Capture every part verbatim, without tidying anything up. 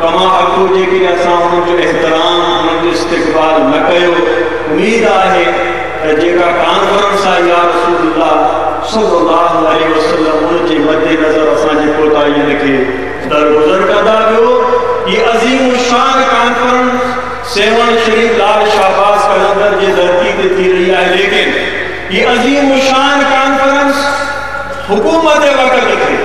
کما اکو جے کہ اساں ان جو احترام ان جو استقبال نہ کیو امید ہے کہ جے کا کانفرنس ہے یا رسول اللہ صلی اللہ علیہ وسلم ان جے مد نظر اساں جے کوتاہی کے درگزر کدا ویو یہ عظیم الشان کانفرنس سیون شریف لال شہباز قلندر جے دھرتی تے تھی رہی ہے لیکن یہ عظیم الشان کانفرنس حکومت وقت تھے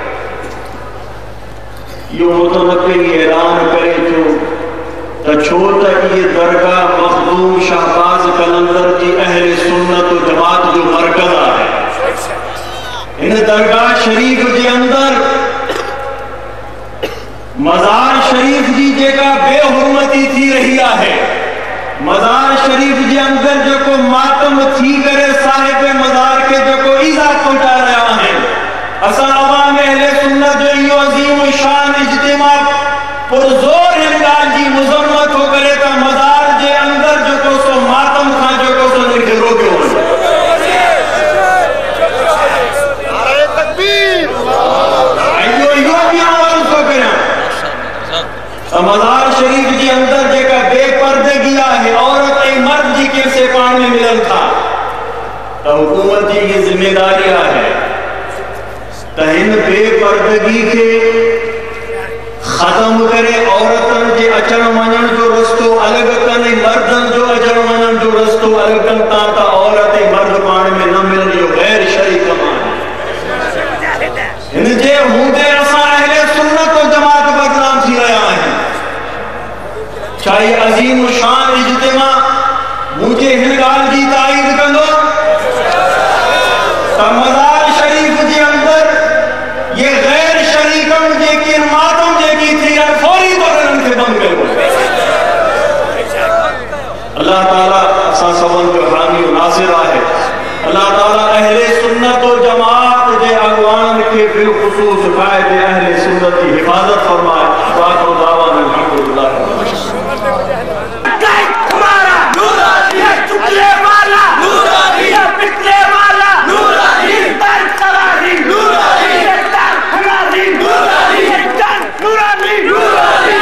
یہ متنقل اعلان کرے جو تچھوتا یہ درگاہ مخدوم شہباز قلندر کی اہل سنت و جماعت جو مرکز ہے ان درگاہ شریف کے اندر مزار شریف جی جگہ بے حرمتی تھی رہی ہے مزار شریف کے اندر جو کو ماتم تھی کرے صاحب مزار کے جو کو ایزا پہنچا رہا ہے اسا عوام اہل سنت جو یہ عظیم شان اجتماع پر زور ہنگال جی مذمت ہو کرے تا مزار جے اندر جو کو سو ماتم تھا جو کو سو نرکے روکے ہوئے نعرہ تکبیر ایو ایو بھی آواز کو کریں مزار شریف جی اندر جے کا بے پردے گیا ہے عورت ای مرد جی کے سے پان میں ملن تھا تو حکومت جی کی ذمہ داریاں ہے تہن بے پردگی کے ختم کرے عورتن جے اچن منن جو رستو الگ کنے مردن جو اچن منن جو رستو الگ کن تا تا عورت مرد پان میں نہ ملن یہ غیر شرعی کمان ان جے ہودے اسا اہل سنت و جماعت بدنام تھی رہا ہے چاہیے عظیم شان اجتماع مجھے ہنگال جی تائید کندو تا مزار شریف جی اندر یہ غیر شریکم جے کی ماتم جے کی تھی اور فوری طور ان کے بند کرو اللہ تعالیٰ اساں سبن جو حامی و ناصر ہے اللہ تعالیٰ اہل سنت و جماعت جے اغوان کے بالخصوص قائد اہل سنت کی حفاظت فرمائے واقع و دعوان الحمدللہ ہمارا نورانی ہے چکلے والا نورانی ہے پکلے والا نورانی در کراری نورانی ہے در کراری نورانی ہے در نورانی نورانی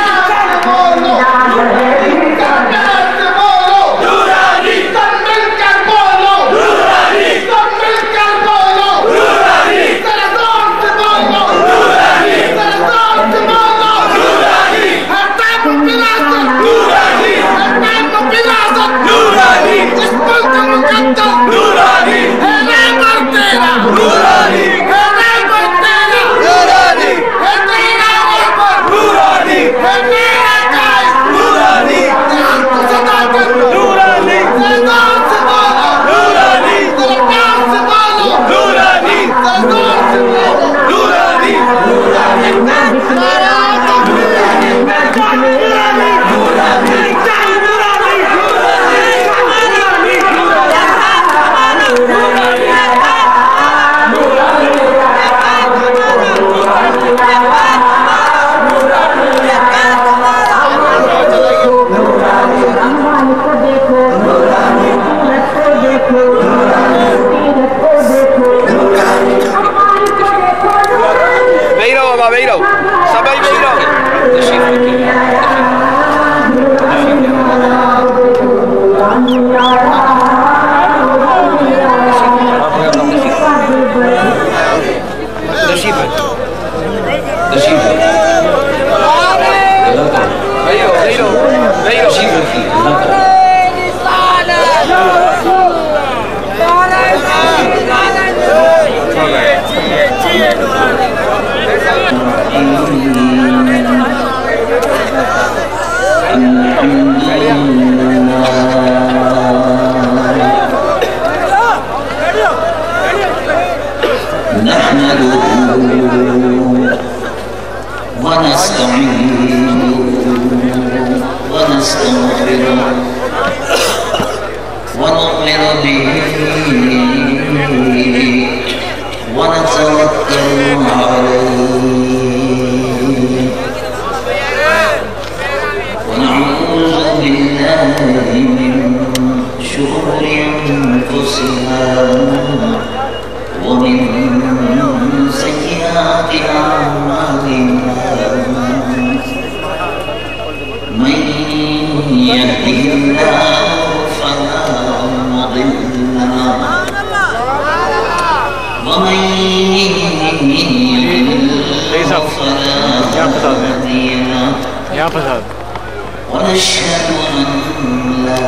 यहाँ फसाद ونشهد أن لا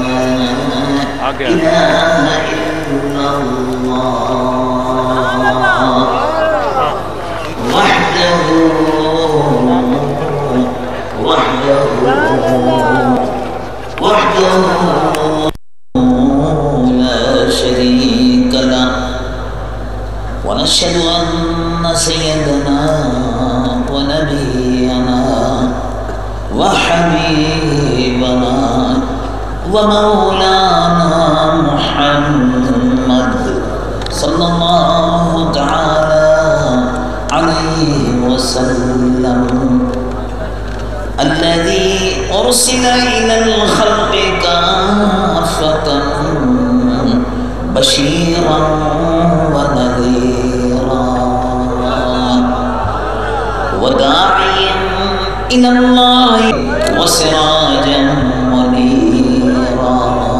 إله إلا الله وحده وحده وحده لا شريك له ونشهد أن سيدنا ونبينا وحبيبنا ومولانا محمد صلى الله تعالى عليه وسلم الذي أرسل إلى الخلق كافة بشيرا ونذيرا وداعيا إلى الله وسراجا منيرا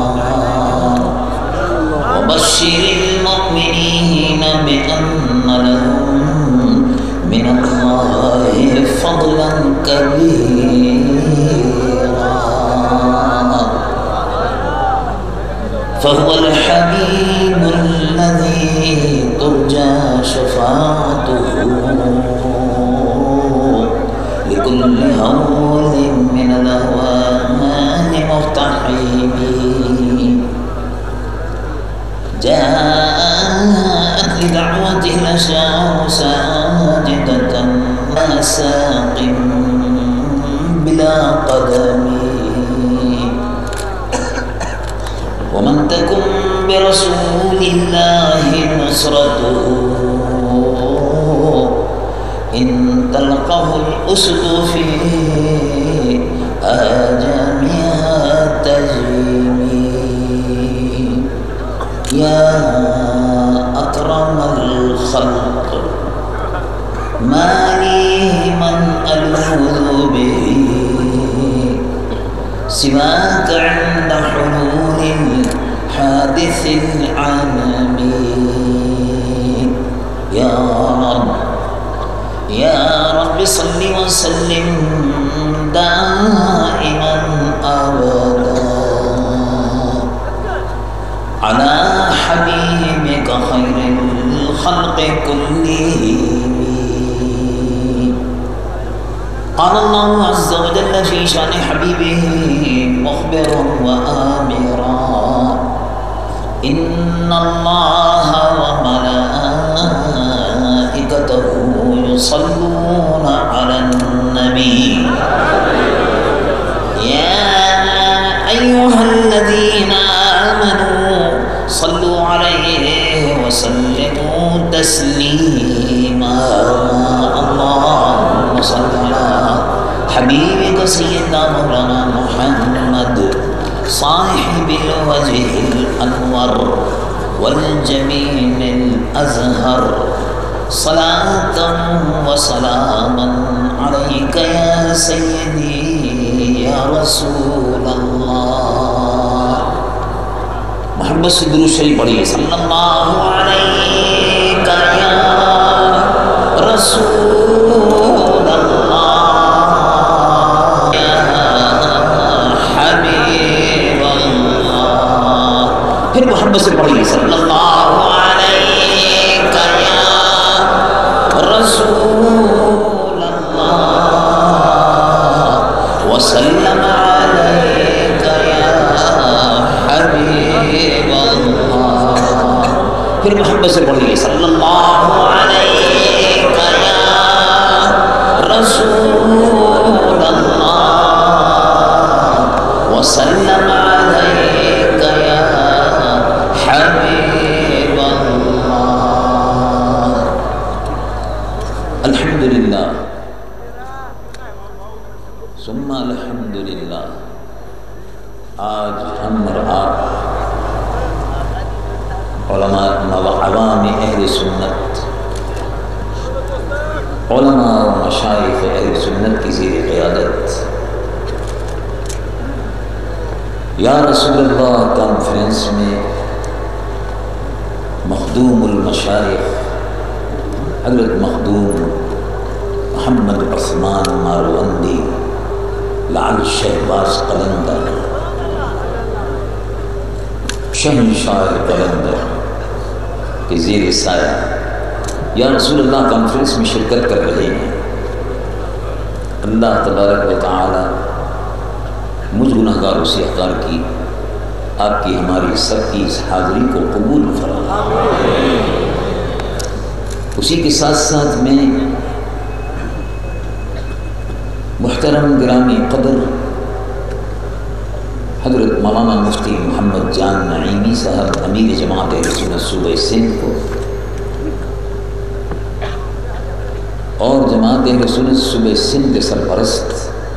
وبشر المؤمنين بأن لهم من الله فضلا كبيرا فهو الحبيب الذي ترجى شفاعته لكل هول من الأهوال مقتحم جاءت لدعوته الأشجار ساجدة ساق بلا قدم ومن تكن برسول الله نصرته إن تلقه الأسد في آجامها تجري يا أكرم الخلق ما لي من ألوذ به سواك عند حلول الحادث العالمي يا رب يا رب صل وسلم دائما أبدا على حبيبك خير الخلق كلهم قال الله عز وجل في شأن حبيبه مخبرا وآمرا إن الله وملائكته يصلون على النبي يا أيها الذين آمنوا صلوا عليه وسلموا تسليما اللهم صل على حبيبك سيدنا مولانا محمد صاحب الوجه الأنور والجميل الأزهر صلاة وسلاما عليك يا سيدي يا رسول الله محبت سے درود شریف پڑھیے صلی اللہ علیہ یا رسول اللہ یا حبیب اللہ پھر محبت سے پڑھیے صلی اللہ علیہ یا رسول اللہ وسلم علیک یا حبیب اللہ پھر محبت سے پڑھیے صلی اللہ علیہ یا رسول اللہ وسلم علیک یا حبیب اللہ الحمدللہ ثم الحمدللہ آج ہم اور آپ علماء عوام اہل سنت علماء و مشائخ اہل سنت کی زیر قیادت یا رسول اللہ کانفرنس میں مخدوم المشائخ حضرت مخدوم محمد عثمان ماروندی لعل شہباز قلندر شہنشاہ قلندر کے زیر سایہ یا رسول اللہ کانفرنس میں شرکت کر رہے ہیں. اللہ تبارک و تعالی مجھ گناہ گاروں سے احقار کی آپ کی ہماری سب کی اس حاضری کو قبول فرمائے. اسی کے ساتھ ساتھ میں محترم گرامی قدر حضرت مولانا مفتی محمد جان نعیمی صاحب امیر جماعت اہل سنت صوبہ سندھ کو اور جماعت اہل سنت صوبہ سندھ کے سرپرست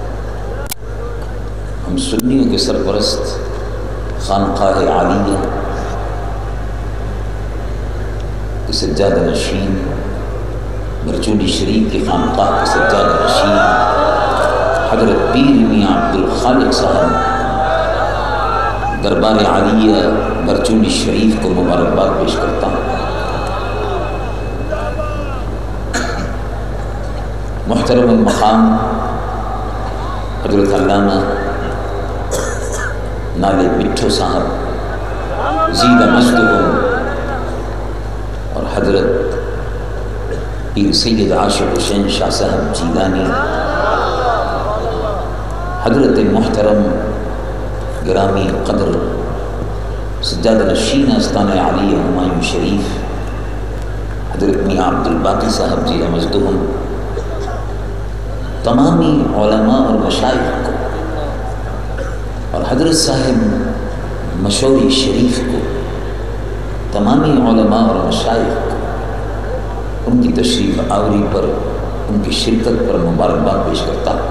ہم سنیوں کے سرپرست خانقاہ عالیہ کے سجادہ نشین برچولی شریف کی خانقاہ کے سجادہ نشین حضرت پیر میاں عبد الخالق صاحب دربار عالیہ برچولی شریف کو مبارکباد پیش کرتا ہوں. محترم المقام حضرت علامہ نالے مٹھو صاحب زیدہ مجدہم اور حضرت پیر سید عاشق حسین شاہ صاحب جیلانی، حضرت محترم گرامی قدر سجادہ نشین آستانہ عالیہ ہمایوں شریف حضرت میاں عبد الباقی صاحب زیدہ مجدہم، تمامی علماء اور مشائخ کو اور حضرت صاحب مشوری شریف کو، تمامی علماء اور مشائخ کو ان کی تشریف آوری پر، ان کی شرکت پر مبارکباد پیش کرتا ہوں.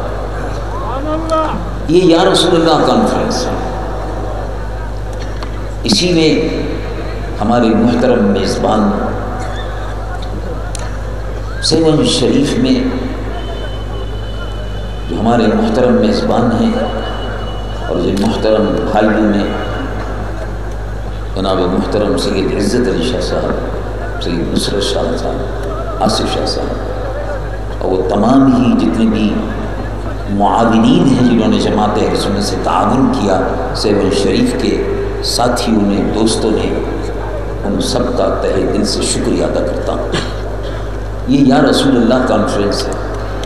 یہ یا رسول اللہ کانفرنس ہے. اسی میں ہمارے محترم میزبان سیون شریف میں جو ہمارے محترم میزبان ہیں اور جن محترم بھائیوں میں جناب محترم سید عزت علی شاہ صاحب، سید نصرت شاہ صاحب، آصف شاہ صاحب اور وہ تمام ہی جتنے بھی معاونین ہیں جنہوں نے جماعت اہل سنت سے تعاون کیا، سیون شریف کے ساتھیوں نے، دوستوں نے، ان سب کا تہہ دل سے شکریہ ادا کرتا ہوں. یہ یا رسول اللہ کانفرنس ہے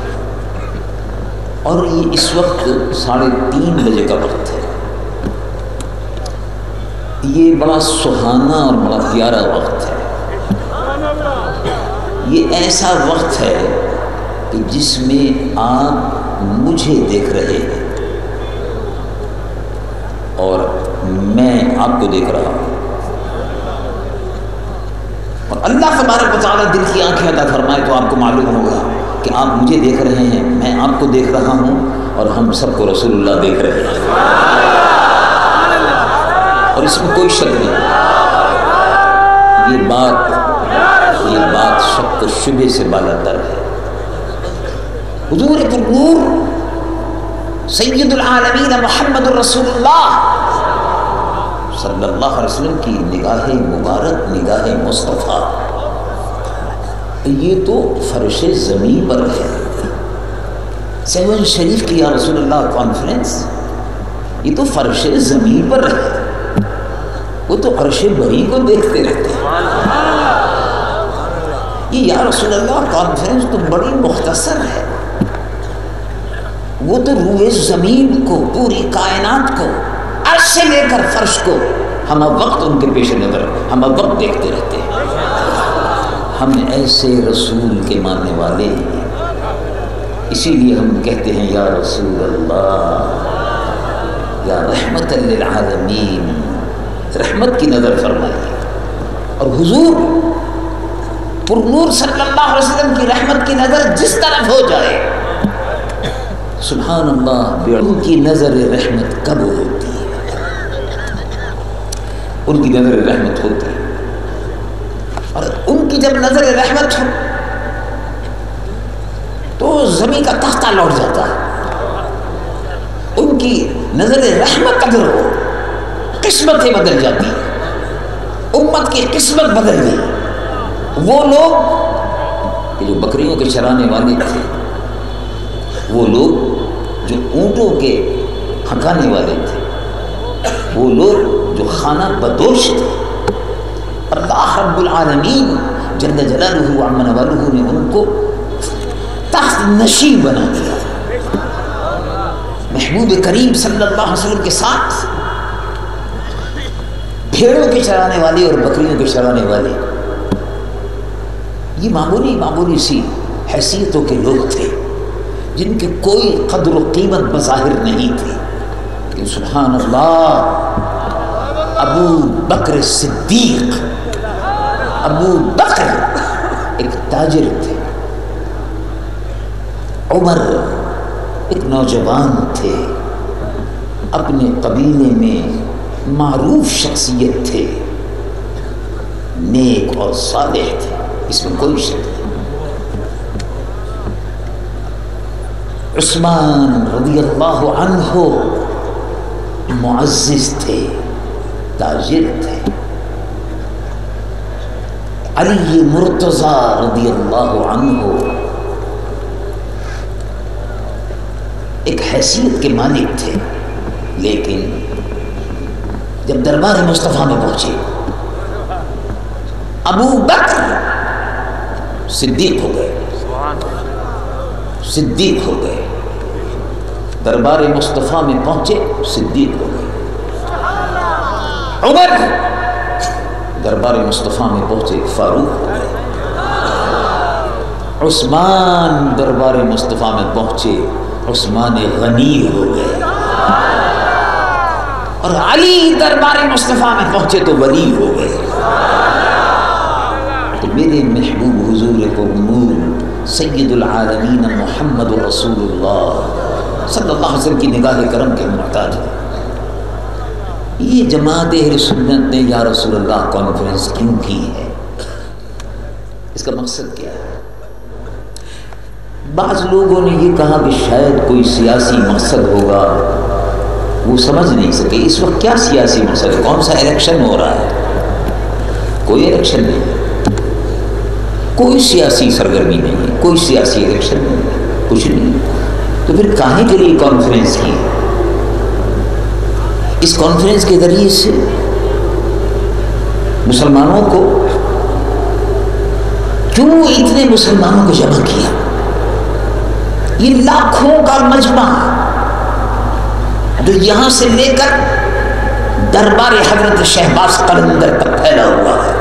اور یہ اس وقت ساڑھے تین بجے کا وقت ہے. یہ بڑا سہانا اور بڑا پیارا وقت ہے. یہ ایسا وقت ہے کہ جس میں آپ مجھے دیکھ رہے ہیں اور میں آپ کو دیکھ رہا ہوں. اور اللہ تبارک و تعالیٰ دل کی آنکھیں عطا فرمائے تو آپ کو معلوم ہوگا کہ آپ مجھے دیکھ رہے ہیں، میں آپ کو دیکھ رہا ہوں اور ہم سب کو رسول اللہ دیکھ رہے ہیں. اور اس میں کوئی شک نہیں. یہ بات یہ بات شک و شبہ سے بالا تر ہے. حضور پرنور سید العالمین محمد الرسول اللہ صلی اللہ علیہ وسلم کی نگاہ مبارک، نگاہ مصطفیٰ، یہ تو فرش زمین پر ہے. سیون شریف کی یا رسول اللہ کانفرنس یہ تو فرش زمین پر ہے. وہ تو عرش بری کو دیکھتے رہتے ہیں. یہ یا رسول اللہ کانفرنس تو بڑی مختصر ہے. وہ تو روئے زمین کو، پوری کائنات کو، عرش سے لے کر فرش کو ہم اب وقت ان کے پیش نظر ہم اب وقت دیکھتے رہتے ہیں. ہم ایسے رسول کے ماننے والے ہیں، اسی لیے ہم کہتے ہیں یا رسول اللہ، یا رحمت للعالمین، رحمت کی نظر فرمائیے. اور حضور پرنور صلی اللہ علیہ وسلم کی رحمت کی نظر جس طرف ہو جائے، سبحان اللہ، ان کی نظر رحمت کب ہوتی ہے؟ ان کی نظر رحمت ہوتی ہے. اور ان کی جب نظر رحمت ہو تو زمین کا تختہ لوٹ جاتا ہے. ان کی نظر رحمت اگر ہو قسمتیں بدل جاتی ہیں. امت کی قسمت بدل گئی. وہ لوگ کہ جو بکریوں کے چرانے والے تھے، وہ لوگ جو اونٹوں کے ہکانے والے تھے، وہ لوگ جو خانہ بدوش تھے، اللہ رب العالمین جل جلالہ و عم نوالہ نے ان کو تخت نشین بنا دیا۔ محبوب کریم صلی اللہ علیہ وسلم کے ساتھ بھیڑوں کے چرانے والے اور بکریوں کے چرانے والے، یہ معمولی معمولی سی حیثیتوں کے لوگ تھے جن کے کوئی قدر و قیمت بظاہر نہیں تھی، لیکن سبحان اللہ ابو بکر صدیق، ابو بکر ایک تاجر تھے، عمر ایک نوجوان تھے، اپنے قبیلے میں معروف شخصیت تھے، نیک اور صالح تھے، اس میں کوئی شک نہیں۔ عثمان رضی اللہ عنہ معزز تھے، تاجر تھے، علی مرتضیٰ رضی اللہ عنہ ایک حیثیت کے مالک تھے، لیکن جب دربار مصطفیٰ میں پہنچے ابو بکر صدیق ہو گئے، صدیق ہو گئے، دربار مصطفیٰ میں پہنچے صدیق ہو گئے۔ عمر دربار مصطفیٰ میں پہنچے فاروق ہو گئے۔ عثمان دربار مصطفیٰ میں پہنچے عثمان غنی ہو گئے، اور علی دربار مصطفیٰ میں پہنچے تو ولی ہو گئے۔ تو میرے محبوب حضور پرنور سید العالمین محمد رسول اللہ صلی اللہ علیہ وسلم کی نگاہ کرم کے محتاج ہے۔ یہ جماعت اہل سنت نے یا رسول اللہ کانفرنس کیوں کی ہے؟ اس کا مقصد کیا ہے؟ بعض لوگوں نے یہ کہا کہ شاید کوئی سیاسی مقصد ہوگا، وہ سمجھ نہیں سکے اس وقت کیا سیاسی مقصد ہے، کون سا الیکشن ہو رہا ہے؟ کوئی الیکشن نہیں، کوئی سیاسی سرگرمی نہیں ہے، کوئی سیاسی الیکشن نہیں ہے، کچھ نہیں۔ تو پھر کاہے کے لیے کانفرنس کی؟ اس کانفرنس کے ذریعے سے مسلمانوں کو کیوں اتنے مسلمانوں کو جمع کیا؟ یہ لاکھوں کا مجمع جو یہاں سے لے کر دربار حضرت شہباز قلندر تک پھیلا ہوا ہے،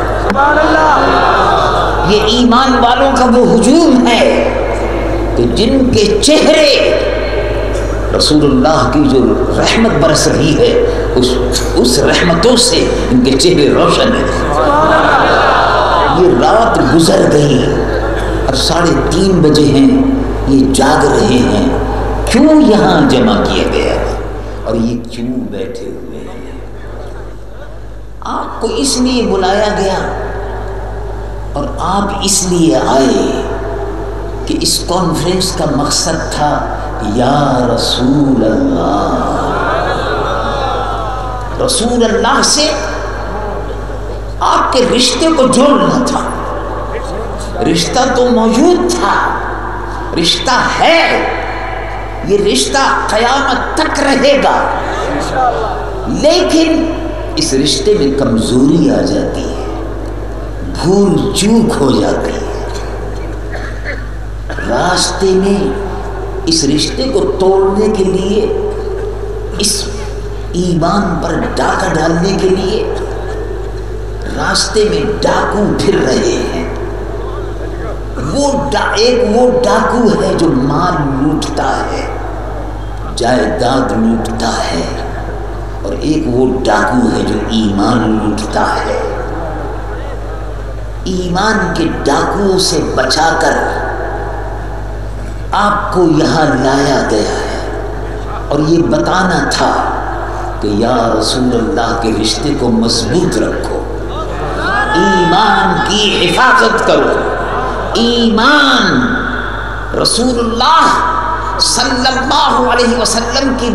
یہ ایمان والوں کا وہ ہجوم ہے کہ جن کے چہرے رسول اللہ کی جو رحمت برس رہی ہے اس اس رحمتوں سے ان کے چہرے روشن ہیں۔ یہ رات گزر گئی، اب ساڑھے تین بجے ہیں، یہ جاگ رہے ہیں، کیوں یہاں جمع کیا گیا اور یہ کیوں بیٹھے ہوئے ہیں؟ آپ کو اس لیے بلایا گیا اور آپ اس لیے آئے کہ اس کانفرنس کا مقصد تھا یا رسول اللہ، رسول اللہ سے آپ کے رشتے کو جوڑنا تھا۔ رشتہ تو موجود تھا، رشتہ ہے، یہ رشتہ قیامت تک رہے گا، لیکن اس رشتے میں کمزوری آ جاتی ہے، بھول چوک ہو جاتی ہے۔ راستے میں اس رشتے کو توڑنے کے لیے، اس ایمان پر ڈاکہ ڈالنے کے لیے راستے میں ڈاکو پھر رہے ہیں۔ وہ ڈا ایک وہ ڈاکو ہے جو مال لوٹتا ہے، جائیداد لوٹتا ہے، اور ایک وہ ڈاکو ہے جو ایمان لوٹتا ہے۔ ایمان کے ڈاکوؤں سے بچا کر آپ کو یہاں لایا گیا ہے اور یہ بتانا تھا کہ یا رسول اللہ کے رشتے کو مضبوط رکھو، ایمان کی حفاظت کرو۔ ایمان رسول اللہ صلی اللہ علیہ وسلم کی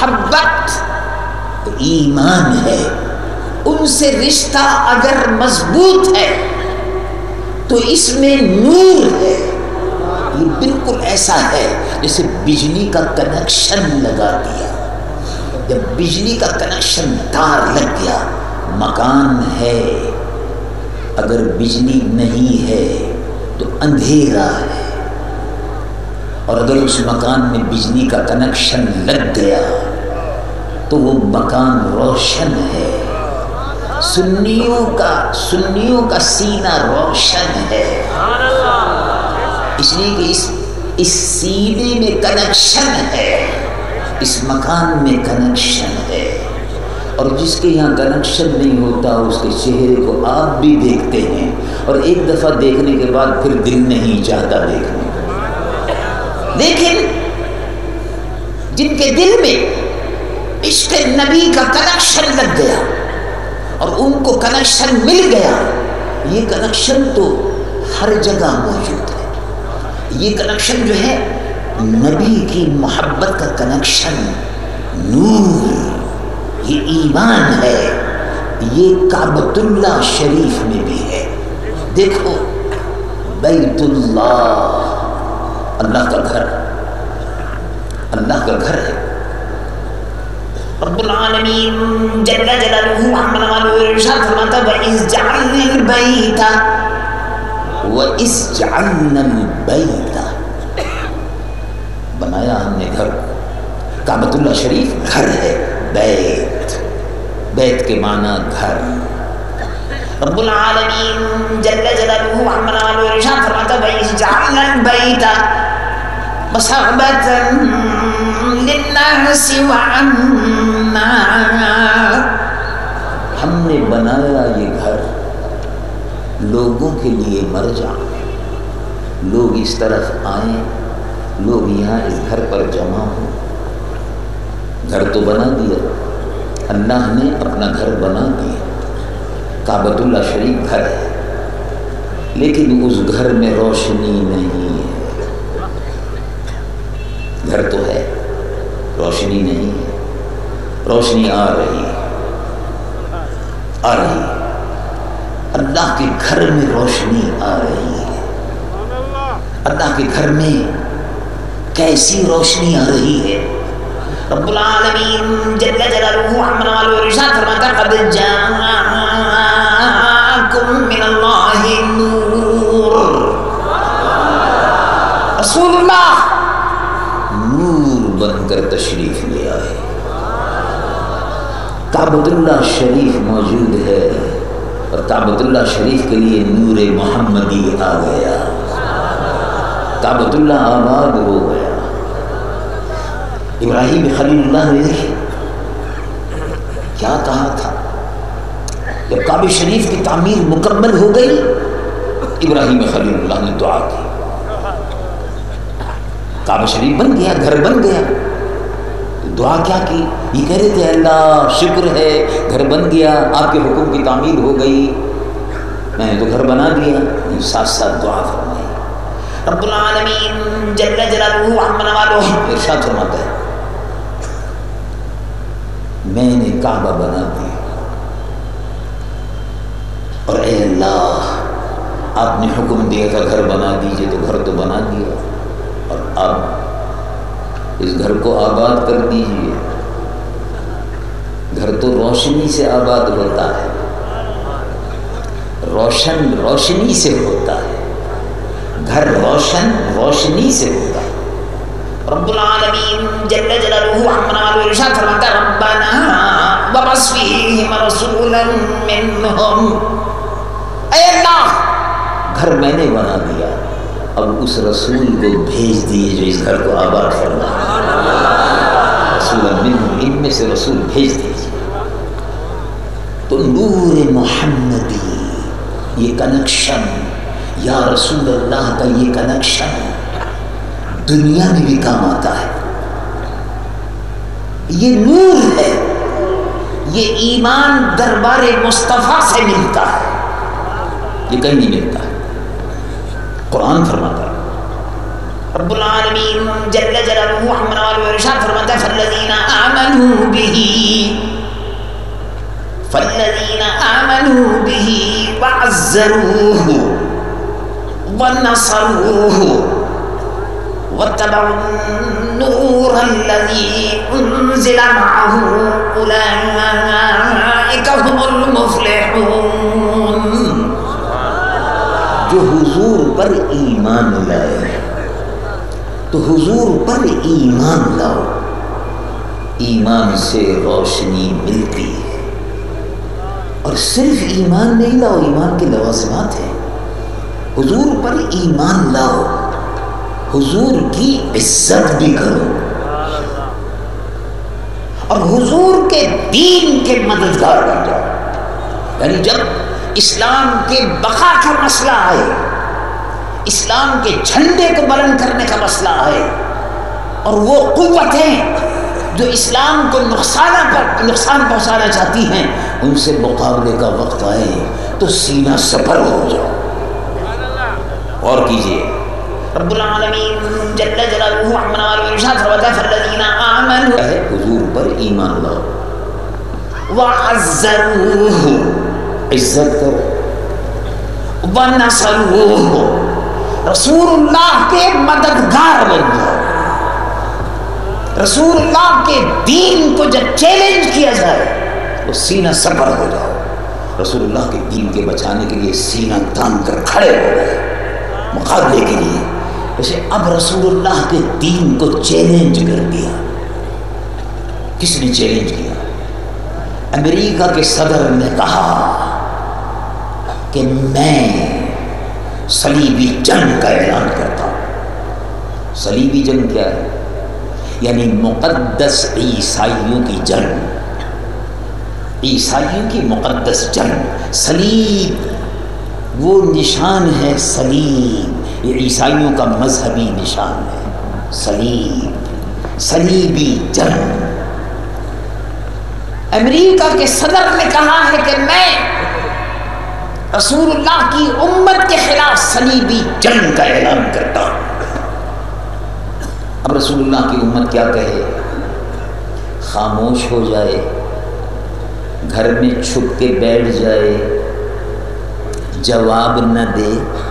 محبت ایمان ہے، ان سے رشتہ اگر مضبوط ہے تو اس میں نور ہے، یہ بالکل ایسا ہے جیسے بجلی کا کنیکشن لگا دیا. جب بجلی کا کنیکشن تار لگ گیا، مکان ہے، اگر بجلی نہیں ہے تو اندھیرا ہے، اور اگر اس مکان میں بجلی کا کنیکشن لگ گیا تو وہ مکان روشن ہے. سنیوں کا سنیوں کا سینہ روشن ہے، اس لیے کہ اس اس سینے میں کنیکشن ہے، اس مکان میں کنیکشن ہے. اور جس کے یہاں کنیکشن نہیں ہوتا اس کے چہرے کو آپ بھی دیکھتے ہیں، اور ایک دفعہ دیکھنے کے بعد پھر دل نہیں چاہتا دیکھنے. لیکن جن کے دل میں عشق نبی کا کنیکشن لگ گیا اور ان کو کنیکشن مل گیا، یہ کنیکشن تو ہر جگہ موجود ہے. یہ کنیکشن جو ہے نبی کی محبت کا کنیکشن، نور، یہ ایمان ہے، یہ کعبۃ اللہ شریف میں بھی ہے. دیکھو بیت اللہ، اللہ کا گھر، اللہ کا گھر ہے. رب العالمین جل جلالہ عما نوالہ ارشاد فرماتا وَإِذْ جَعَلْنَا الْبَيْتَ وَإِذْ جَعَلْنَا الْبَيْتَ، بنایا ہم نے گھر. کعبۃ اللہ شریف گھر ہے. بیت، بیت کے معنی گھر. رب العالمین جل جلالہ عما نوالہ ارشاد فرماتا وَإِذْ جَعَلْنَا الْبَيْتَ مَثَابَةً لِلنَّاسِ وَأَمْنًا، ہم نے بنایا یہ گھر لوگوں کے لیے مرجع. لوگ اس طرف آئیں، لوگ یہاں اس گھر پر جمع ہوں. گھر تو بنا دیا اللہ نے، اپنا گھر بنا دیا. کعبۃ اللہ شریف گھر ہے، لیکن اس گھر میں روشنی نہیں ہے. گھر تو ہے، روشنی نہیں ہے. روشنی آ رہی آ رہی اللہ کے گھر میں روشنی آ رہی ہے. اللہ کے گھر میں کیسی روشنی آ رہی ہے؟ رب العالمین جل جلالہ عما نوالہ ارشاد فرماتا قد جاءکم من اللہ نور. رسول اللہ نور بن کر تشریف لے آئے. کعبۃ اللہ شریف موجود ہے اور کعبۃ اللہ شریف کے لیے نور محمدی آ گیا. کعبۃ اللہ آباد ہو گیا. ابراہیم خلیل اللہ نے دیکھے کیا کہا تھا جب کعبہ شریف کی تعمیر مکمل ہو گئی. ابراہیم خلیل اللہ نے دعا کی، کعبہ شریف بن گیا، گھر بن گیا. دعا کیا کی؟ یہ کہہ رہے تھے اللہ شکر ہے گھر بن گیا، آپ کے حکم کی تعمیر ہو گئی، میں نے تو گھر بنا دیا. ساتھ ساتھ دعا فرمائی. رب العالمین جل جلالہ عما نوالہ ارشاد فرماتا ہے میں نے کعبہ بنا دیا، اور اے اللہ آپ نے حکم دیا تھا گھر بنا دیجئے، تو گھر تو بنا دیا، اور اب اس گھر کو آباد کر دیجئے. گھر تو روشنی سے آباد ہوتا ہے، روشن روشنی سے ہوتا ہے، گھر روشن روشنی سے ہوتا ہے. رب العالمین جل جلالہ عما نوالہ ارشاد فرماتا ربنا وابعث فیہم رسولا منہم. اے اللہ گھر میں نے بنا دیا، اب اس رسول کو بھیج دیے جو اس گھر کو آباد فرمائے. رسولا منہم، ان میں سے رسول بھیج دیجیے. تو نور محمدی یہ کنیکشن، یا رسول اللہ کا یہ کنیکشن دنیا میں بھی کام آتا ہے. یہ نور ہے، یہ ایمان دربار مصطفیٰ سے ملتا ہے، یہ کہیں نہیں ملتا ہے. قرآن فرماتا ہے رب العالمین جل جلالہ عما نوالہ ارشاد فرماتا ہے فالذین آمنوا بہ فالذین آمنوا بہ وعزروہ ونصروہ واتبعوا النور الذي انزل معه اولئك هم المفلحون. جو حضور پر ایمان لائے تو حضور پر ایمان لاؤ. ایمان سے روشنی ملتی ہے، اور صرف ایمان نہیں لاؤ، ایمان کے لوازمات ہیں. حضور پر ایمان لاؤ، حضور کی عزت بھی کرو، اور حضور کے دین کے مددگار بن جاؤ. یعنی جب اسلام کے بقا کا مسئلہ آئے، اسلام کے جھنڈے کو بلند کرنے کا مسئلہ آئے، اور وہ قوتیں جو اسلام کو نقصان پر نقصان پہنچانا چاہتی ہیں ان سے مقابلے کا وقت آئے تو سینہ سپر ہو جاؤ. اور کیجئے رب العالمین جل جلالہ عمنا والارشاد فرماتا ہے فالذین آمنوا، حضور پر ایمان لاؤ، وعزروہ، عزت کرو، ونصروہ، رسول اللہ کے مددگار بن جاؤ. رسول اللہ کے دین کو جب چیلنج کیا جائے تو سینہ سپر ہو جاؤ. رسول اللہ کے دین کے بچانے کے لیے سینہ تان کر کھڑے ہو گئے مقابلے کے لیے. ویسے اب رسول اللہ کے دین کو چیلنج کر دیا. کس نے چیلنج کیا؟ امریکہ کے صدر نے کہا کہ میں صلیبی جنگ کا اعلان کرتا ہوں. صلیبی جنگ کیا ہے؟ یعنی مقدس عیسائیوں کی جنگ، عیسائیوں کی مقدس جنگ. صلیب وہ نشان ہے، صلیب یہ عیسائیوں کا مذہبی نشان ہے. صلیب، صلیبی جنگ. امریکہ کے صدر نے کہا ہے کہ میں رسول اللہ کی امت کے خلاف صلیبی جنگ کا اعلان کرتا ہوں. اب رسول اللہ کی امت کیا کہے؟ خاموش ہو جائے، گھر میں چھپ کے بیٹھ جائے، جواب نہ دے؟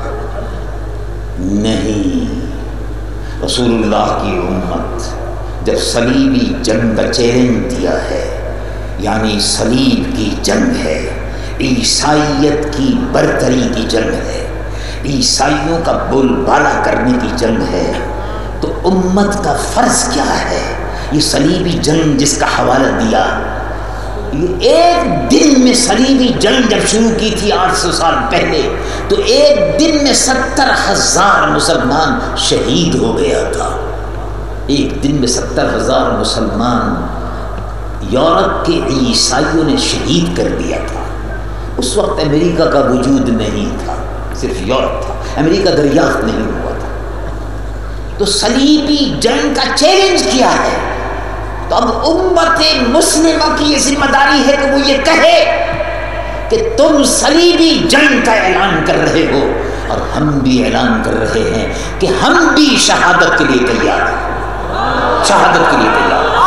نہیں. رسول اللہ کی امت جب صلیبی جنگ کا چیلنج دیا ہے، یعنی صلیب کی جنگ ہے، عیسائیت کی برتری کی جنگ ہے، عیسائیوں کا بول بالا کرنے کی جنگ ہے، تو امت کا فرض کیا ہے؟ یہ صلیبی جنگ جس کا حوالہ دیا، یہ ایک دن میں صلیبی جنگ جب شروع کی تھی آٹھ سو سال پہلے، تو ایک دن میں ستر ہزار مسلمان شہید ہو گیا تھا. ایک دن میں ستر ہزار مسلمان یورپ کے عیسائیوں نے شہید کر دیا تھا. اس وقت امریکہ کا وجود نہیں تھا، صرف یورپ تھا، امریکہ دریافت نہیں ہوا تھا. تو صلیبی جنگ کا چیلنج کیا ہے. تو اب امت مسلمہ کی یہ ذمہ داری ہے کہ وہ یہ کہے کہ تم صلیبی جنگ کا اعلان کر رہے ہو، اور ہم بھی اعلان کر رہے ہیں کہ ہم بھی شہادت کے لیے تیار ہیں. شہادت کے لیے تیار ہیں.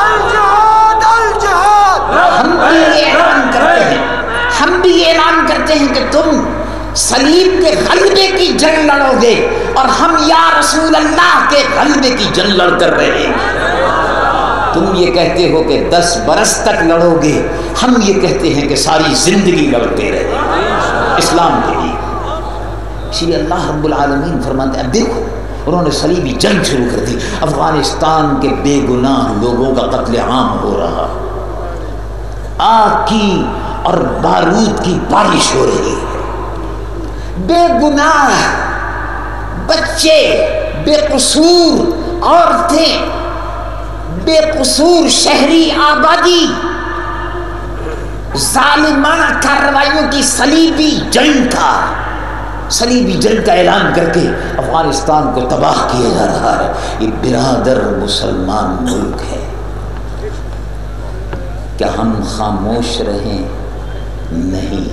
ہم بھی یہ اعلان کرتے ہیں ہم بھی یہ اعلان کرتے ہیں کہ تم صلیب کے غلبے کی جنگ لڑو گے، اور ہم یا رسول اللہ کے غلبے کی جنگ لڑ کر رہے ہیں. تم یہ کہتے ہو کہ دس برس تک لڑو گے، ہم یہ کہتے ہیں کہ ساری زندگی لڑتے رہے اسلام کے لیے. اسی لیے اللہ رب العالمین فرماتے ہیں، اب دیکھو انہوں نے صلیبی جنگ شروع کر دی، افغانستان کے بے گناہ لوگوں کا قتل عام ہو رہا، آگ کی اور بارود کی بارش ہو رہی ہے. بے گناہ بچے، بے قصور عورتیں، بے قصور شہری آبادی ظالمانہ کارروائیوں کی صلیبی جنگ کا صلیبی جنگ کا اعلان کر کے افغانستان کو تباہ کیا جا رہا ہے. یہ برادر مسلمان ملک ہے. کیا ہم خاموش رہیں؟ نہیں.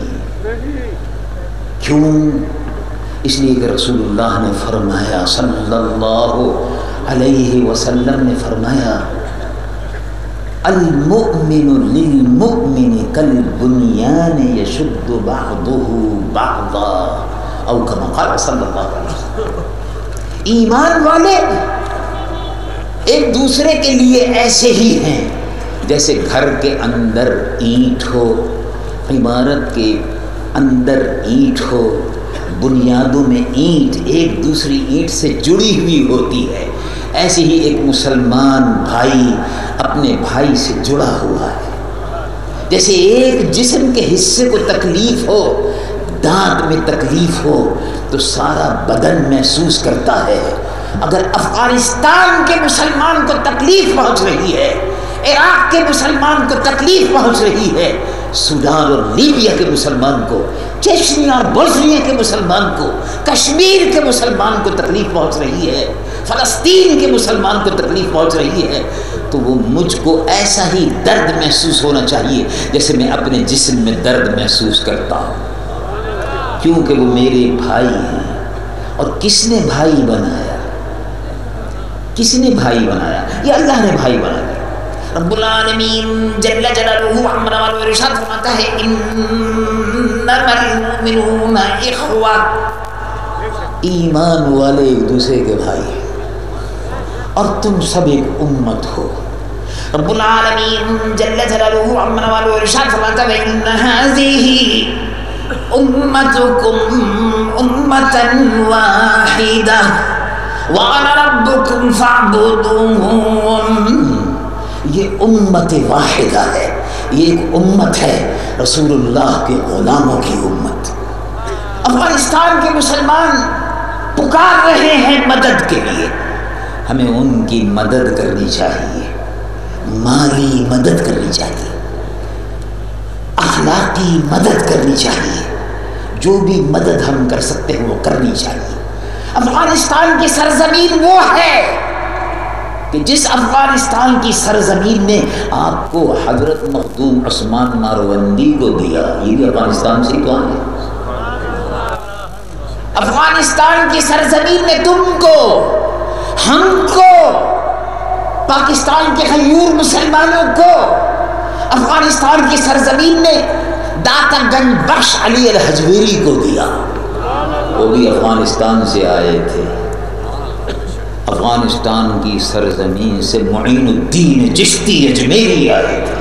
کیوں؟ اس لیے کہ رسول اللہ نے فرمایا، صلی اللہ علیہ وسلم نے فرمایا، المؤمن للمؤمن کالبنیان یشد بعضه بعضا، او کما قال صلی اللہ علیہ وسلم. ایمان والے ایک دوسرے کے لیے ایسے ہی ہیں جیسے گھر کے اندر اینٹ ہو، عمارت کے اندر اینٹ ہو، بنیادوں میں اینٹ ایک دوسری اینٹ سے جڑی ہوئی ہوتی ہے، ایسے ہی ایک مسلمان بھائی اپنے بھائی سے جڑا ہوا ہے۔ جیسے ایک جسم کے حصے کو تکلیف ہو، دانت میں تکلیف ہو تو سارا بدن محسوس کرتا ہے۔ اگر افغانستان کے مسلمان کو تکلیف پہنچ رہی ہے، عراق کے مسلمان کو تکلیف پہنچ رہی ہے، سوڈان اور لیبیا کے مسلمان کو، چیچنیا اور بوسنیا کے مسلمان کو، کشمیر کے مسلمان کو تکلیف پہنچ رہی ہے، فلسطین کے مسلمان کو تکلیف پہنچ رہی ہے، تو وہ مجھ کو ایسا ہی درد محسوس ہونا چاہیے جیسے میں اپنے جسم میں درد محسوس کرتا ہوں، کیونکہ وہ میرے بھائی ہیں۔ اور کس نے بھائی بنایا؟ کس نے بھائی بنایا؟ یہ اللہ نے بھائی بنایا۔ رب العالمین جل جلالہ عمر و ارشاد فرماتا ہے انما المؤمنون اخوہ، ایمان والے ایک دوسرے کے بھائی ہیں اور تم سب ایک امت ہو۔ رب العالمین جل جلالہ عمر و ارشاد فرماتا ہے ان هذه امتکم امۃ واحدہ وانا ربکم فاعبدون۔ یہ امت واحدہ ہے، یہ ایک امت ہے، رسول اللہ کے غلاموں کی امت۔ افغانستان کے مسلمان پکار رہے ہیں مدد کے لیے، ہمیں ان کی مدد کرنی چاہیے، مالی مدد کرنی چاہیے، اخلاقی مدد کرنی چاہیے، جو بھی مدد ہم کر سکتے ہیں وہ کرنی چاہیے۔ افغانستان کی سرزمین وہ ہے کہ جس افغانستان کی سرزمین نے آپ کو حضرت مخدوم عثمان ماروندی کو دیا، یہ بھی افغانستان سے کون ہے؟ افغانستان کی سرزمین نے تم کو، ہم کو، پاکستان کے غیور مسلمانوں کو افغانستان کی سرزمین نے داتا گنج بخش علی الحجویری کو دیا، وہ بھی افغانستان سے آئے تھے۔ افغانستان کی سرزمین سے معین الدین چشتی اجمیری آئے تھے،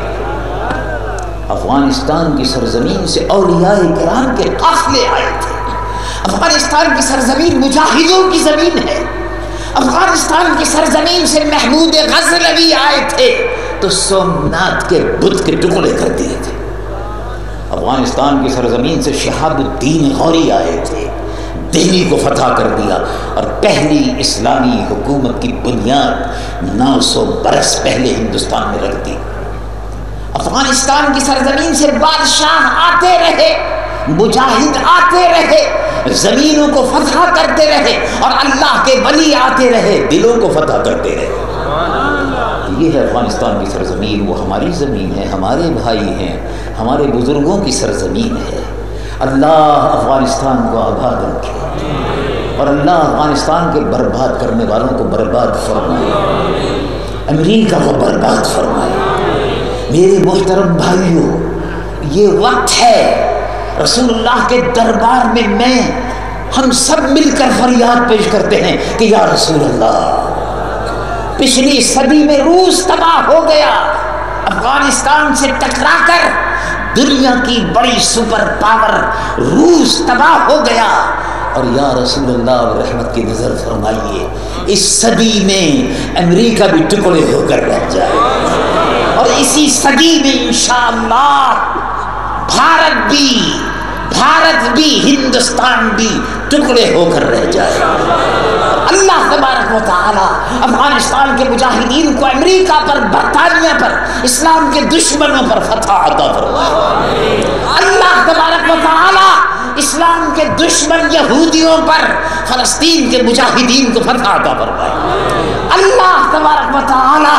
افغانستان کی سرزمین سے اولیاء کرام کے قافلے آئے تھے، افغانستان کی سرزمین مجاہدوں کی زمین ہے، افغانستان کی سرزمین سے محمود غزنوی آئے تھے تو سومنات کے بت کے ٹکڑے کر دیے تھے، افغانستان کی سرزمین سے شہاب الدین غوری آئے تھے، دہلی کو فتح کر دیا اور پہلی اسلامی حکومت کی بنیاد نو سو برس پہلے ہندوستان میں رکھ دی۔ افغانستان کی سرزمین سے بادشاہ آتے رہے، مجاہد آتے رہے، زمینوں کو فتح کرتے رہے اور اللہ کے ولی آتے رہے، دلوں کو فتح کرتے رہے۔ یہ ہے افغانستان کی سرزمین، وہ ہماری زمین ہے، ہمارے بھائی ہیں، ہمارے بزرگوں کی سرزمین ہے۔ اللہ افغانستان کو آباد رکھے اور اللہ افغانستان کے برباد کرنے والوں کو برباد فرمائے، امریکہ کو برباد فرمائے۔ میرے محترم بھائیوں، یہ وقت ہے رسول اللہ کے دربار میں میں ہم سب مل کر فریاد پیش کرتے ہیں کہ یا رسول اللہ، پچھلی صدی میں روس تباہ ہو گیا، افغانستان سے ٹکرا کر دنیا کی بڑی سپر پاور روس تباہ ہو گیا، اور یا رسول اللہ رحمت کی نظر فرمائیے اس صدی میں امریکہ بھی ٹکڑے ہو کر رہ جائے، اور اسی صدی میں انشاءاللہ بھارت بھی بھارت بھی ہندوستان بھی ٹکڑے ہو کر رہ جائے۔ اللہ تبارک و تعالی افغانستان کے مجاہدین کو امریکہ پر، برطانیہ پر، اسلام کے دشمنوں پر فتح عطا فرمائے۔ اللہ تبارک و تعالی اسلام کے دشمن یہودیوں پر، فلسطین کے مجاہدین کو فتح عطا فرمائے۔ اللہ تبارک و تعالی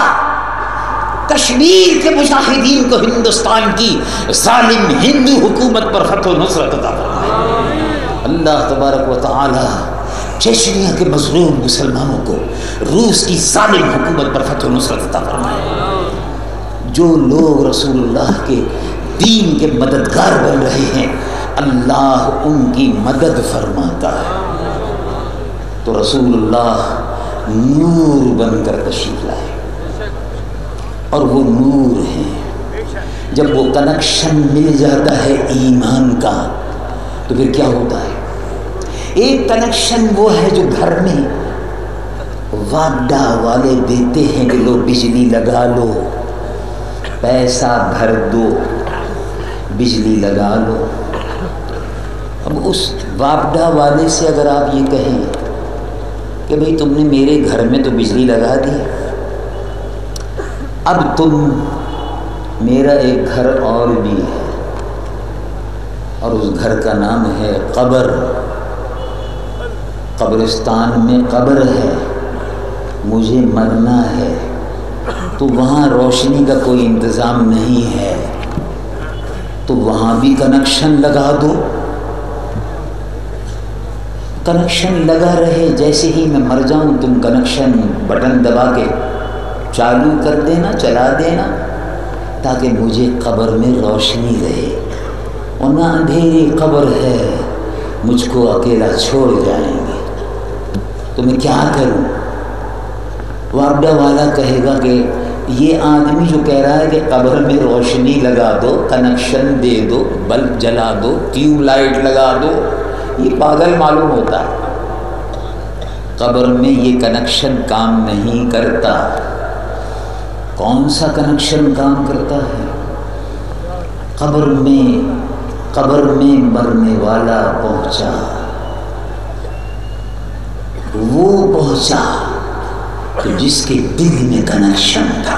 کشمیر کے مجاہدین کو ہندوستان کی ظالم ہندو حکومت پر فتح و نصرت عطا فرمائے۔ اللہ تبارک و تعالی چیچنیا کے مظلوم مسلمانوں کو روس کی ظالم حکومت پر فتح و نصرت عطا فرمائے۔ جو لوگ رسول اللہ کے دین کے مددگار بن رہے ہیں اللہ ان کی مدد فرماتا ہے۔ تو رسول اللہ نور بن کر تشریف لائے، اور وہ نور ہیں۔ جب وہ کنیکشن مل جاتا ہے ایمان کا تو پھر کیا ہوتا ہے؟ ایک کنیکشن وہ ہے جو گھر میں واڈا والے دیتے ہیں کہ لو بجلی لگا لو، پیسہ بھر دو، بجلی لگا لو۔ اب اس واپڈا والے سے اگر آپ یہ کہیں کہ بھئی تم نے میرے گھر میں تو بجلی لگا دی، اب تم میرا ایک گھر اور بھی ہے اور اس گھر کا نام ہے قبر، قبرستان میں قبر ہے، مجھے مرنا ہے، تو وہاں روشنی کا کوئی انتظام نہیں ہے، تو وہاں بھی کنیکشن لگا دو۔ کنیکشن لگا رہے، جیسے ہی میں مر جاؤں تم کنیکشن بٹن دبا کے چالو کر دینا، چلا دینا، تاکہ مجھے قبر میں روشنی رہے، ورنہ اندھیری قبر ہے، مجھ کو اکیلا چھوڑ جائیں گے، تو میں کیا کروں؟ واپڈا والا کہے گا کہ یہ آدمی جو کہہ رہا ہے کہ قبر میں روشنی لگا دو، کنیکشن دے دو، بلب جلا دو، ٹیوب لائٹ لگا دو، یہ پاگل معلوم ہوتا ہے۔ قبر میں یہ کنیکشن کام نہیں کرتا۔ کون سا کنیکشن کام کرتا ہے؟ قبر میں قبر میں مرنے والا پہنچا، وہ پہنچا تو جس کے دل میں کنیکشن تھا،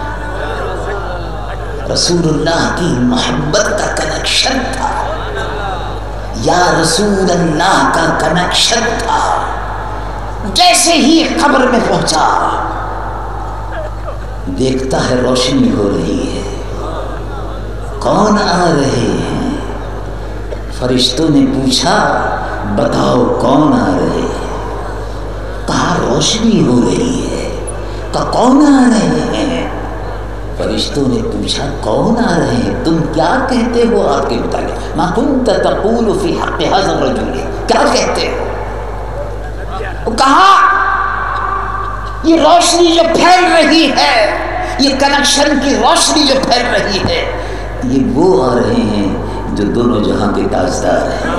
رسول اللہ کی محبت کا کنیکشن تھا، یا رسول اللہ کا کنیکشن تھا۔ جیسے ہی قبر میں پہنچا دیکھتا ہے روشنی ہو رہی ہے، کون آ رہے ہیں؟ فرشتوں نے پوچھا بتاؤ کون آ رہے ہیں؟ کہا روشنی ہو رہی ہے۔ کہا کون آ رہے ہیں؟ فرشتوں نے پوچھا کون آ رہے ہیں؟ تم کیا کہتے ہو آپ کے متعلق؟ ما كنت تقول في حق هذا الرجل، کیا کہتے ہو؟ کہا یہ روشنی جو پھیل رہی ہے، یہ کنیکشن کی روشنی جو پھیل رہی ہے، یہ وہ آ رہے ہیں جو دونوں جہاں کے تاجدار ہیں،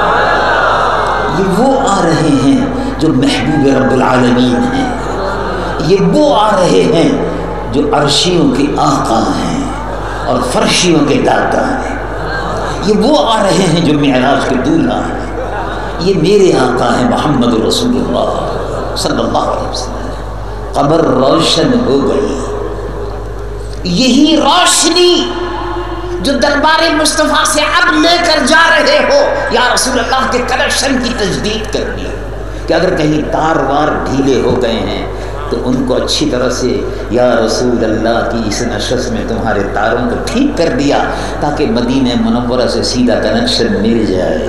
یہ وہ آ رہے ہیں جو محبوب رب العالمین ہیں، یہ وہ آ رہے ہیں جو عرشیوں کے آقا ہیں اور فرشیوں کے داتا ہیں، یہ وہ آ رہے ہیں جو معراج کے دولہا ہیں، یہ میرے آقا ہیں محمد رسول اللہ صلی اللہ علیہ وسلم۔ قبر روشن ہو گئی، یہی روشنی جو دربار مصطفیٰ سے اب لے کر جا رہے ہو، یا رسول اللہ کے کنیکشن کی تجدید کرنی، کہ اگر کہیں تار وار ڈھیلے ہو گئے ہیں تو ان کو اچھی طرح سے یا رسول اللہ کی اس نشست میں تمہارے تاروں کو ٹھیک کر دیا، تاکہ مدینہ منورہ سے سیدھا کنیکشن مل جائے۔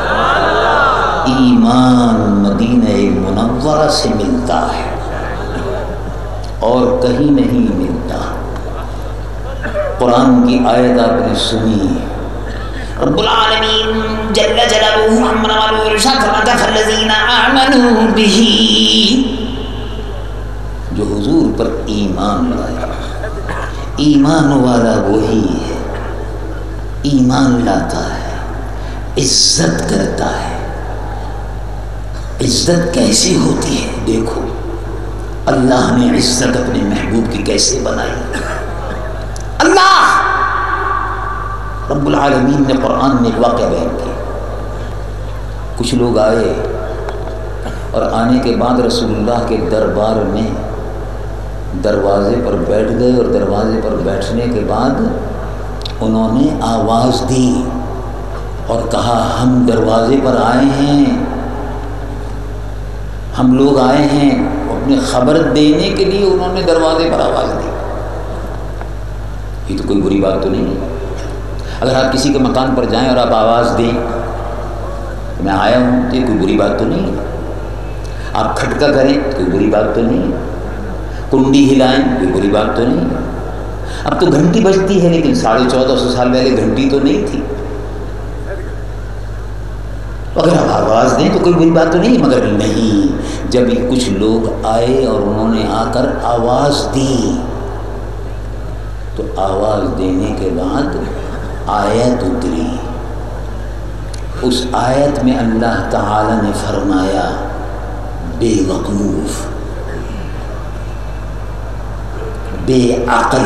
ایمان مدینہ منورہ سے ملتا ہے اور کہیں نہیں ملتا۔ قرآن کی آیت آپ نے سنی، رب العالمین جل جلالہ عما ارشاد فرماتا فالذین آمنوا بہ، جو حضور پر ایمان لایا، ایمان والا وہی ہے، ایمان لاتا ہے، عزت کرتا ہے۔ عزت کیسی ہوتی ہے؟ دیکھو اللہ نے عزت اپنے محبوب کی کیسے بنائی۔ اللہ رب العالمین نے قرآن میں ایک واقعہ بیان کیا۔ کچھ لوگ آئے اور آنے کے بعد رسول اللہ کے دربار میں دروازے پر بیٹھ گئے، اور دروازے پر بیٹھنے کے بعد انہوں نے آواز دی اور کہا ہم دروازے پر آئے ہیں، ہم لوگ آئے ہیں، اپنی خبر دینے کے لیے انہوں نے دروازے پر آواز دی۔ یہ تو کوئی بری بات تو نہیں ہے۔ اگر آپ کسی کے مکان پر جائیں اور آپ آواز دیں کہ میں آیا ہوں، تو یہ کوئی بری بات تو نہیں ہے۔ آپ کھٹکا کریں تو کوئی بری بات تو نہیں ہے، کنڈی ہلائیں کوئی بری بات تو نہیں ہے۔ اب تو گھنٹی بجتی ہے، لیکن ساڑھے چودہ سو سال پہلے گھنٹی تو نہیں تھی۔ اگر آپ آواز دیں تو کوئی بری بات تو نہیں، مگر نہیں، جب کچھ لوگ آئے اور انہوں نے آ کر آواز دی تو آواز دینے کے بعد آیت اتری. اس آیت میں اللہ تعالی نے فرمایا بے وقوف، بے عقل.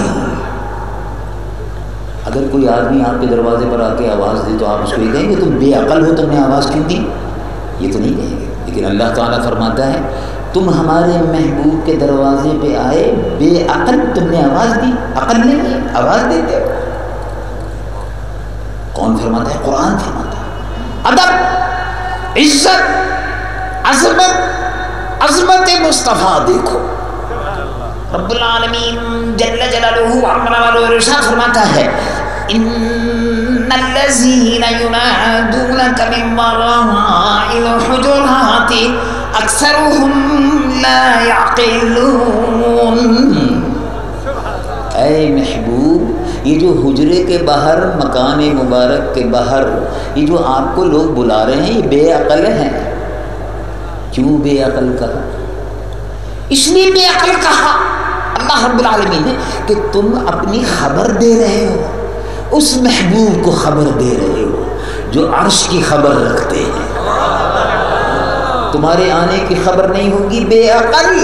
اگر کوئی آدمی آپ کے دروازے پر آ کے آواز دے تو آپ اس کو یہ کہیں گے تم بے عقل ہو، تم نے آواز کیوں دی؟ یہ تو نہیں کہیں گے. لیکن اللہ تعالیٰ فرماتا ہے تم ہمارے محبوب کے دروازے پہ آئے بے عقل، تم نے آواز دی. عقل نہیں ہے، آواز دیتے ہو. کون فرماتا ہے؟ قرآن فرماتا ہے. ادب، عزت، عظمت، عظمت مصطفیٰ دیکھو. رب العالمین جل جلالہ عمر والو ارشاد فرماتا ہے ان الذین ینادونک من وراء الحجرات اکثرهم لا یعقلون. اے محبوب، یہ جو حجرے کے باہر، مکان مبارک کے باہر یہ جو آپ کو لوگ بلا رہے ہیں یہ بے عقل ہیں. کیوں بے عقل کہا؟ اس لیے بے عقل کہا اللہ رب العالمین نے کہ تم اپنی خبر دے رہے ہو، اس محبوب کو خبر دے رہے ہو جو عرش کی خبر رکھتے ہیں. تمہارے آنے کی خبر نہیں ہوگی، بے عقل.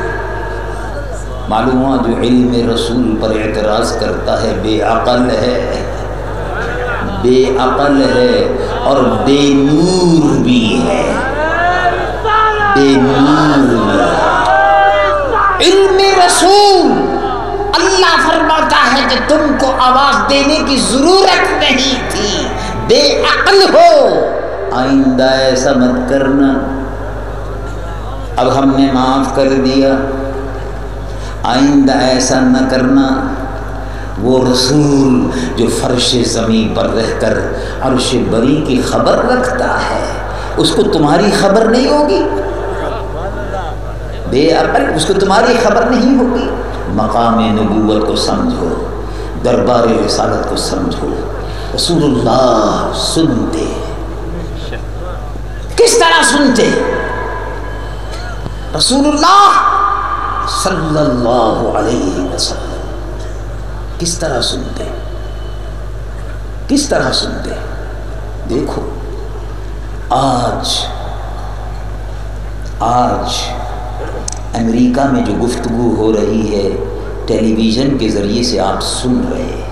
معلوم ہوا جو علم رسول پر اعتراض کرتا ہے بے عقل ہے، بے عقل ہے اور بے نور بھی ہے. بے نور ہے. علم رسول اللہ فرماتا ہے کہ تم کو آواز دینے کی ضرورت نہیں تھی، بے عقل ہو. آئندہ ایسا مت کرنا. اب ہم نے معاف کر دیا، آئندہ ایسا نہ کرنا. وہ رسول جو فرش زمین پر رہ کر عرش بری کی خبر رکھتا ہے اس کو تمہاری خبر نہیں ہوگی. بے عقل، اس کو تمہاری خبر نہیں ہوگی. مقام نبوت کو سمجھو، دربار رسالت کو سمجھو. رسول اللہ سنتے، کس طرح سنتے؟ رسول اللہ صلی اللہ علیہ وسلم کس طرح سنتے، کس طرح سنتے؟ دیکھو آج آج امریکہ میں جو گفتگو ہو رہی ہے ٹیلی ویژن کے ذریعے سے آپ سن رہے ہیں.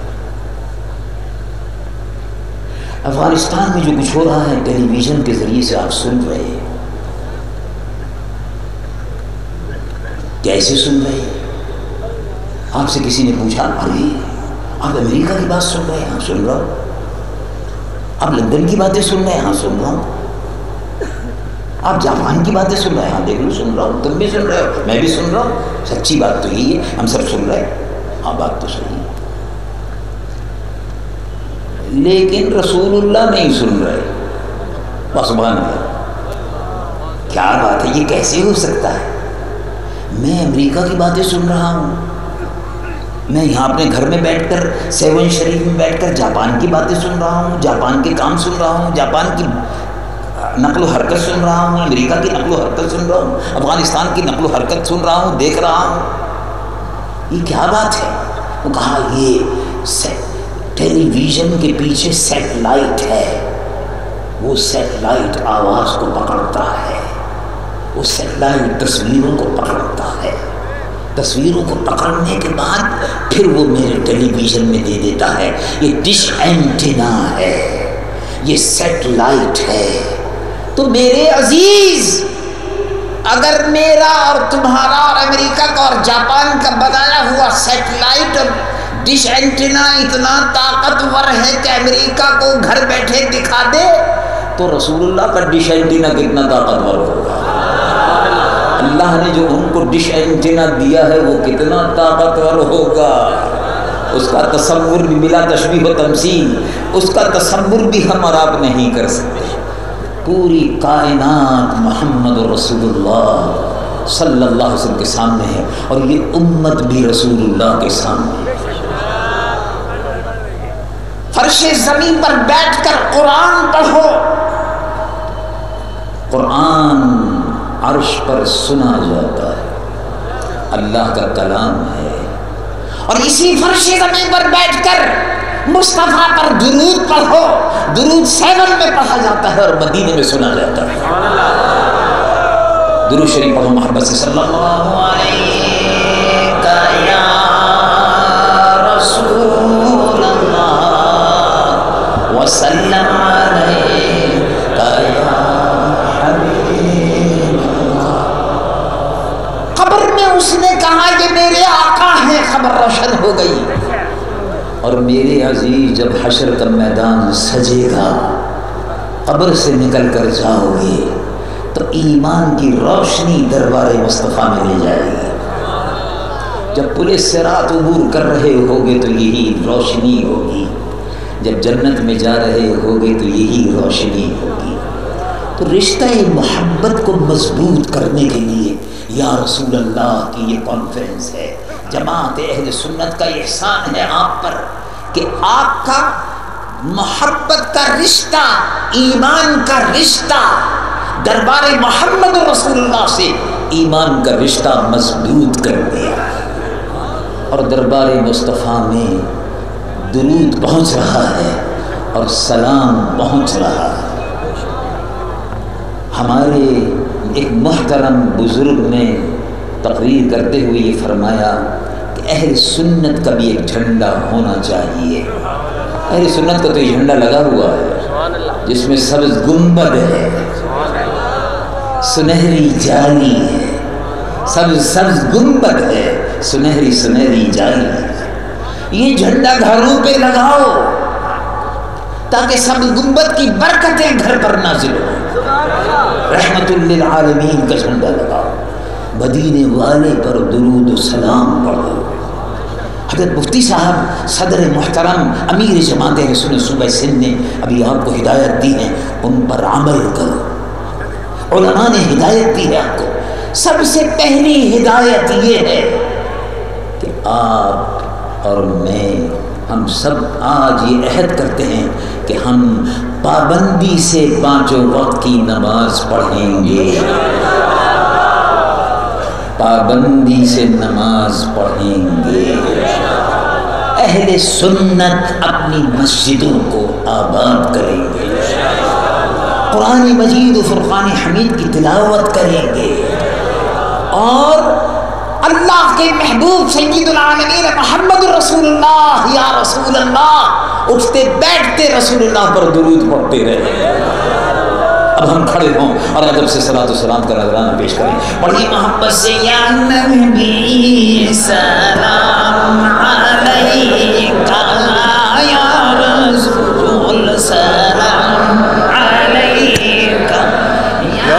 افغانستان میں جو کچھ ہو رہا ہے ٹیلی ویژن کے ذریعے سے آپ سن رہے ہیں. کیسے سن رہے ہیں؟ آپ سے کسی نے پوچھا ارے آپ امریکہ کی بات سن رہے ہیں؟ ہاں سن رہا ہوں. آپ لندن کی باتیں سن رہے ہیں؟ ہاں سن رہا ہوں. آپ جاپان کی باتیں سن رہے ہیں؟ ہاں دیکھ لو سن رہا ہوں. تم بھی سن رہے ہو، میں بھی سن رہا ہوں. سچی بات تو یہی ہے، ہم سب سن رہے ہیں. ہاں بات تو صحیح ہے، لیکن رسول اللہ نہیں سن رہے. سبحان اللہ، کیا بات ہے، یہ کیسے ہو سکتا ہے؟ میں امریکہ کی باتیں سن رہا ہوں، میں یہاں اپنے گھر میں بیٹھ کر سیون شریف میں بیٹھ کر جاپان کی باتیں سن رہا ہوں، جاپان کے کام سن رہا ہوں، جاپان کی نقل و حرکت سن رہا ہوں، امریکہ کی نقل و حرکت سن رہا ہوں، افغانستان کی نقل و حرکت سن رہا ہوں، دیکھ رہا ہوں. یہ کیا بات ہے؟ وہ کہا یہ ٹیلی ویژن کے پیچھے سیٹلائٹ ہے، وہ سیٹلائٹ آواز کو پکڑتا ہے، وہ سیٹلائٹ تصویروں کو پکڑتا ہے، تصویروں کو پکڑنے کے بعد پھر وہ میرے ٹیلی ویژن میں دے دیتا ہے. یہ ڈش اینٹینا ہے، یہ سیٹلائٹ ہے. تو میرے عزیز، اگر میرا اور تمہارا اور امریکہ کا اور جاپان کا بنایا ہوا سیٹلائٹ اور ڈش اینٹینا اتنا طاقتور ہے کہ امریکہ کو گھر بیٹھے دکھا دے، تو رسول اللہ کا ڈش اینٹینا کتنا طاقتور ہوگا؟ اللہ نے جو ان کو ڈش اینٹینا دیا ہے وہ کتنا طاقتور ہوگا؟ اس کا تصور بھی بلا تشبیہ و تمثیل، اس کا تصور بھی ہم اور آپ نہیں کر سکتے. پوری کائنات محمد رسول اللہ صلی اللہ علیہ وسلم کے سامنے ہے، اور یہ امت بھی رسول اللہ کے سامنے ہے. فرش زمین پر بیٹھ کر قرآن پڑھو، قرآن عرش پر سنا جاتا ہے، اللہ کا کلام ہے، اور اسی فرش زمین پر بیٹھ کر مصطفیٰ پر درود پڑھو، درود سیون میں پڑھا جاتا ہے اور مدینے میں سنا جاتا ہے۔ درود شریف پڑھو محبت سے، صلی اللہ علیہ یا رسول اللہ وسلم علیہ یا حبیب اللہ۔ قبر میں اس نے کہا کہ میرے آقا ہیں، خبر روشن ہو گئی، اور میرے عزیز جب حشر کا میدان سجے گا، قبر سے نکل کر جاؤ گے تو ایمان کی روشنی دربار مصطفیٰ میں لے جائے گی۔ جب پورے صراط عبور کر رہے ہوگے تو یہی روشنی ہوگی، جب جنت میں جا رہے ہوگے تو یہی روشنی ہوگی۔ تو رشتہ محبت کو مضبوط کرنے کے لیے یا رسول اللہ کی یہ کانفرنس ہے، جماعت اہل سنت کا احسان ہے آپ پر کہ آپ کا محبت کا رشتہ، ایمان کا رشتہ دربار محمد رسول اللہ سے ایمان کا رشتہ مضبوط کر دیا، اور دربار مصطفیٰ میں درود پہنچ رہا ہے اور سلام پہنچ رہا ہے۔ ہمارے ایک محترم بزرگ نے تقریر کرتے ہوئے یہ فرمایا کہ اہل سنت کا بھی ایک جھنڈا ہونا چاہیے۔ اہل سنت کا تو یہ جھنڈا لگا ہوا ہے جس میں سبز گنبد ہے، سنہری جالی ہے، سبز سبز گنبد ہے، سنہری سنہری جالی ہے۔ یہ جھنڈا گھروں پہ لگاؤ تاکہ سبز گنبد کی برکتیں گھر پر نازل ہوں۔ رحمت للعالمین کا جھنڈا لگاؤ، مدینے والے پر درود و سلام پڑھو۔ حضرت مفتی صاحب صدر محترم امیر جماعت اہل سنت صوبہ سندھ نے ابھی آپ کو ہدایت دی ہے، ان پر عمل کرو۔ علماء نے ہدایت دی ہے آپ کو۔ سب سے پہلی ہدایت یہ ہے کہ آپ اور میں، ہم سب آج یہ عہد کرتے ہیں کہ ہم پابندی سے پانچوں وقت کی نماز پڑھیں گے، پابندی سے نماز پڑھیں گے۔ اہل سنت اپنی مسجدوں کو آباد کریں گے، قرآن مجید و فرقان حمید کی تلاوت کریں گے، اور اللہ کے محبوب سید العالمین محمد رسول اللہ یا رسول اللہ اٹھتے بیٹھتے رسول اللہ پر درود پڑھتے رہے۔ اب ہم کھڑے ہوں اور ادب سے صلاۃ و سلام کا نذرانہ پیش کریں۔ پڑھیے محبت سے یا نبی سلام علیکہ یا رسول سلام علیکہ یا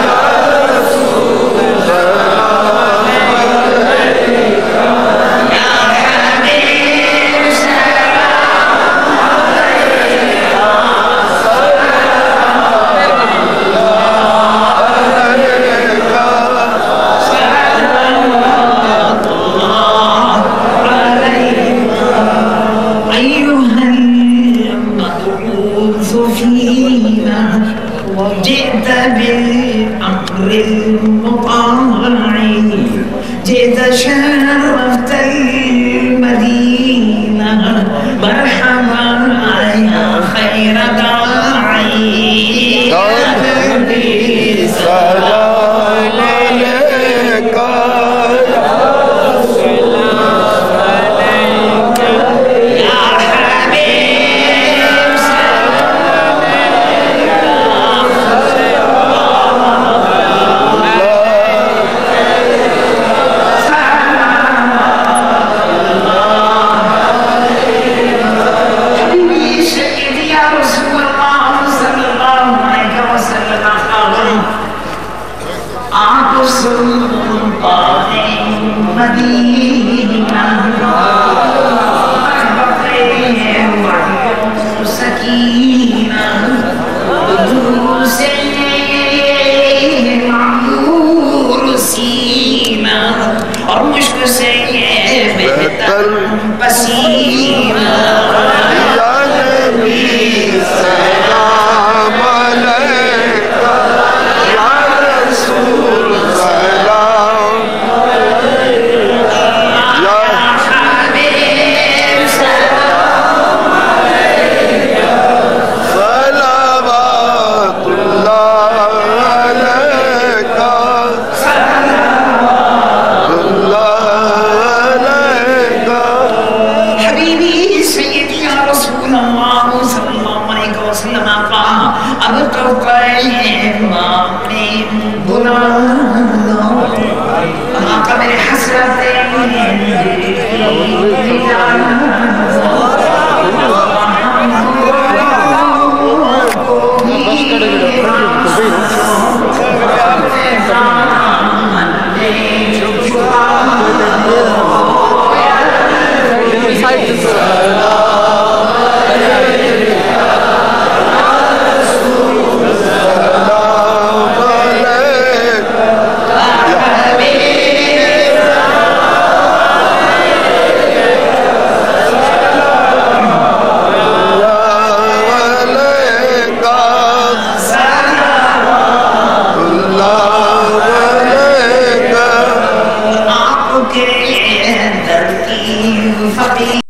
یا شرفت المدينة مرحبا يا خير داعي يا نبي سلام عليك يا حبيب سلام مدینہ سکینہ دور سے معمور سینہ اور مشک سے بہتر پسینہ یا نبی سلام علیک یا رسول سلام یا حبیب سلام علیک صلوات اللہ علیک صلوات اللہ علیک حبیبی سیدی یا رسول اللہ صلی اللہ علیہ وسلم اب تو قیمہ میں بلا آقا میرے حسرت فقیر